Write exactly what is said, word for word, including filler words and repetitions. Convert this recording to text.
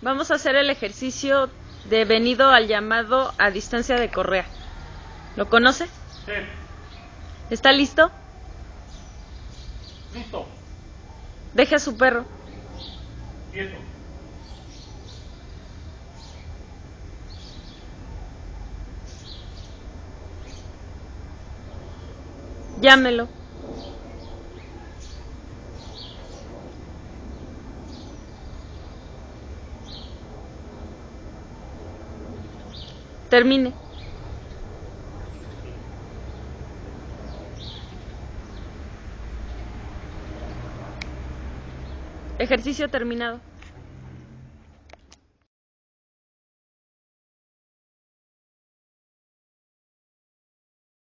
Vamos a hacer el ejercicio devenido al llamado a distancia de correa. ¿Lo conoce? Sí. ¿Está listo? Listo. Deje a su perro. Quieto. Llámelo. Termine. Ejercicio terminado.